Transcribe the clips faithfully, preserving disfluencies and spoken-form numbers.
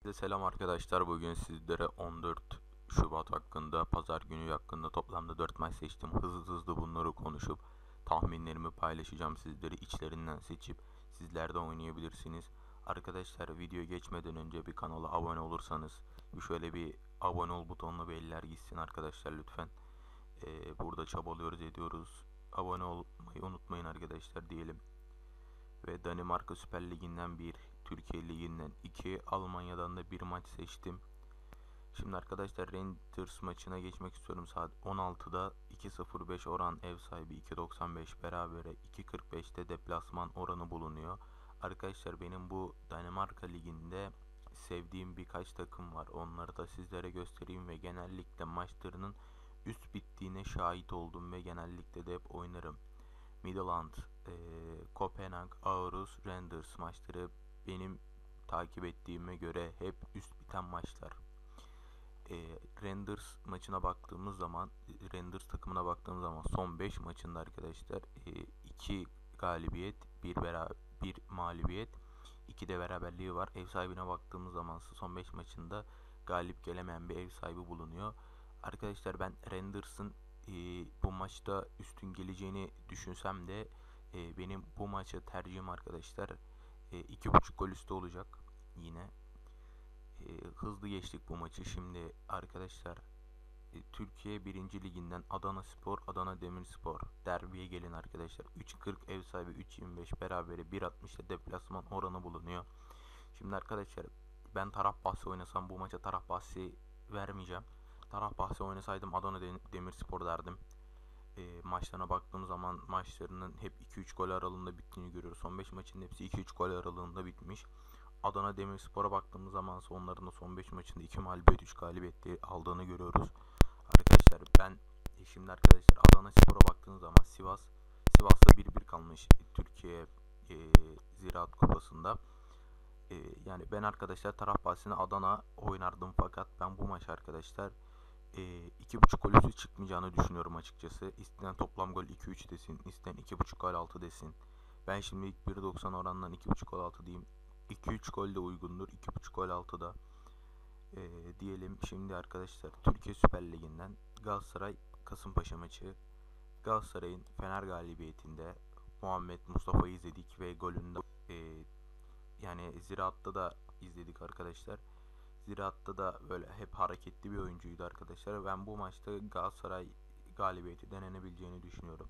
Selam arkadaşlar. Bugün sizlere on dört Şubat hakkında, pazar günü hakkında toplamda dört maç seçtim. Hızlı hızlı bunları konuşup tahminlerimi paylaşacağım sizlere. İçlerinden seçip sizler de oynayabilirsiniz. Arkadaşlar, video geçmeden önce bir kanala abone olursanız, şöyle bir abone ol butonuna bir eller gitsin arkadaşlar lütfen. Ee, burada çabalıyoruz, ediyoruz. Abone olmayı unutmayın arkadaşlar diyelim. Ve Danimarka Süper Ligi'nden bir, Türkiye Ligi'nden iki, Almanya'dan da bir maç seçtim. Şimdi arkadaşlar, Rangers maçına geçmek istiyorum. Saat on altıda iki nokta sıfır beş oran ev sahibi, iki nokta doksan beş berabere, iki nokta kırk beşte deplasman oranı bulunuyor. Arkadaşlar, benim bu Danimarka Ligi'nde sevdiğim birkaç takım var. Onları da sizlere göstereyim ve genellikle maçlarının üst bittiğine şahit oldum ve genellikle de hep oynarım. Midland, e, Kopenhag, Aarhus, Rangers maçları benim takip ettiğime göre hep üst biten maçlar. E, Rangers maçına baktığımız zaman, Rangers takımına baktığımız zaman son beş maçında arkadaşlar iki galibiyet, bir beraber, bir mağlubiyet, iki de beraberliği var. Ev sahibine baktığımız zaman son beş maçında galip gelemeyen bir ev sahibi bulunuyor. Arkadaşlar, ben Rangers'ın e, bu maçta üstün geleceğini düşünsem de e, benim bu maça tercihim arkadaşlar e, iki buçuk gol üstü olacak yine. E, hızlı geçtik bu maçı. Şimdi arkadaşlar, e, Türkiye birinci Liginden Adanaspor, Adana Demirspor derbiye gelin arkadaşlar. üç nokta kırk ev sahibi, üç nokta yirmi beş berabere, bir nokta altmış ile deplasman oranı bulunuyor. Şimdi arkadaşlar, ben taraf bahsi oynasam bu maça taraf bahsi vermeyeceğim. Taraf bahsi oynasaydım Adana Demirspor derdim. E, maçlarına baktığım zaman maçlarının hep iki üç gol aralığında bittiğini görüyoruz. Son beş maçın hepsi iki üç gol aralığında bitmiş. Adana Demirspor'a baktığımız zaman onların da son beş maçında iki mağlubiyet, üç galibiyetli aldığını görüyoruz. Arkadaşlar, ben e, şimdi arkadaşlar Adanaspor'a baktığınız zaman Sivas Sivas'ta bir bir kalmış Türkiye e, Ziraat Kupası'nda. E, yani ben arkadaşlar taraf bahsine Adana oynardım, fakat ben bu maç arkadaşlar e, iki buçuk gol üstü çıkmayacağını düşünüyorum açıkçası. İstenen toplam gol iki üç desin, istenen iki buçuk gol altı desin. Ben şimdi ilk bir nokta doksan orandan iki buçuk gol altı diyeyim. iki üç gol de uygundur. iki buçuk gol altı da e, diyelim. Şimdi arkadaşlar, Türkiye Süper Ligi'nden Galatasaray Kasımpaşa maçı. Galatasaray'ın Fener galibiyetinde Muhammed Mustafa'yı izledik ve golünde e, yani Ziraat'ta da izledik arkadaşlar. Ziraat'ta da böyle hep hareketli bir oyuncuydu arkadaşlar. Ben bu maçta Galatasaray galibiyeti denenebileceğini düşünüyorum.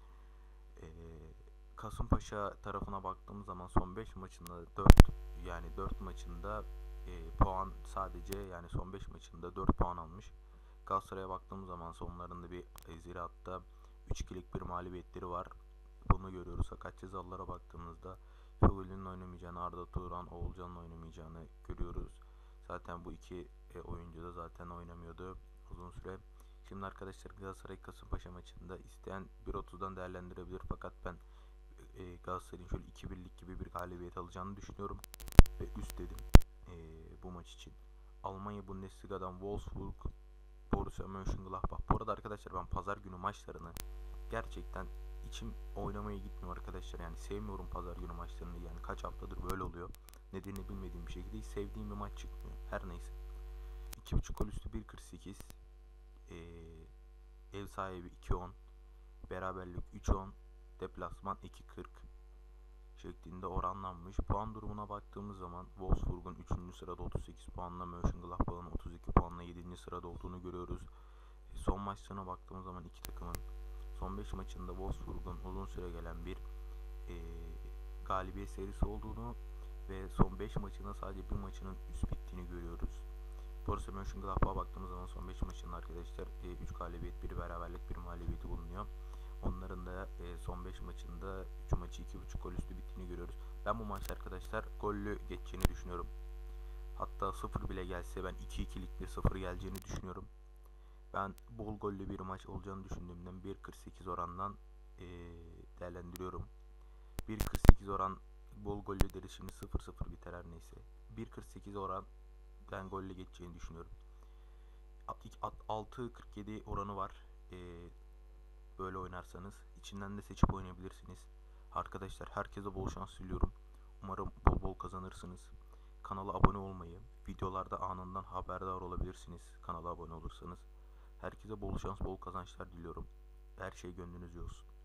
Ee, Kasımpaşa tarafına baktığımız zaman son beş maçında dört, yani dört maçında e, puan sadece, yani son beş maçında dört puan almış. Galatasaray'a baktığımız zaman sonlarında bir e, Ziraat'ta üç ikilik bir mağlubiyetleri var. Bunu görüyoruz. Sakat cezalılara baktığımızda Fegüli'nin oynamayacağını, Arda Turan, Oğulcan'ın oynamayacağını görüyoruz. Zaten bu iki e, oyuncu da zaten oynamıyordu uzun süre. Şimdi arkadaşlar, Galatasaray Kasımpaşa maçında isteyen bir otuzdan değerlendirebilir, fakat ben e, Galatasaray'ın şöyle iki birlik gibi bir galibiyet alacağını düşünüyorum ve üst dedim e, bu maç için. Almanya Bundesliga'dan Wolfsburg, Borussia Mönchengladbach. Bu arada arkadaşlar, ben pazar günü maçlarını gerçekten içim oynamaya gitmiyor arkadaşlar. Yani sevmiyorum pazar günü maçlarını. Yani kaç haftadır böyle oluyor. Nedenini bilmediğim bir şekilde hiç sevdiğim bir maç çıkmıyor. Her neyse. iki buçuk gol üstü bir nokta kırk sekiz. Ee, ev sahibi iki nokta on. Beraberlik üç nokta on. Deplasman iki nokta kırk şeklinde oranlanmış. Puan durumuna baktığımız zaman Wolfsburg'un üçüncü sırada otuz sekiz puanla, Mönchengladbach'ın otuz iki puanla yedinci sırada olduğunu görüyoruz. E, son maçlarına baktığımız zaman iki takımın son beş maçında Wolfsburg'un uzun süre gelen bir e, galibiyet serisi olduğunu ve son beş maçında sadece bir maçının üst bittiğini görüyoruz. Borussia Mönchengladbach'a baktığımız zaman son beş maçında arkadaşlar üç galibiyet, bir beraberlik, bir mağlubiyeti bulunuyor. Onların da e, son beş maçında üç maçı iki buçuk gol üstü bittiğini görüyoruz. Ben bu maçta arkadaşlar gollü geçeceğini düşünüyorum. Hatta sıfır bile gelse ben iki ikilik bir sıfır geleceğini düşünüyorum. Ben bol gollü bir maç olacağını düşündüğümden bir nokta kırk sekiz orandan e, değerlendiriyorum. bir nokta kırk sekiz oran bol gollü deriz, şimdi sıfır sıfır biter her neyse. bir nokta kırk sekiz oran ben golle geçeceğini düşünüyorum. altı nokta kırk yedi oranı var. E, böyle oynarsanız içinden de seçip oynayabilirsiniz. Arkadaşlar, herkese bol şans diliyorum. Umarım bol bol kazanırsınız. Kanala abone olmayı, Videolarda anından haberdar olabilirsiniz kanala abone olursanız. Herkese bol şans, bol kazançlar diliyorum. Her şey gönlünüzce olsun.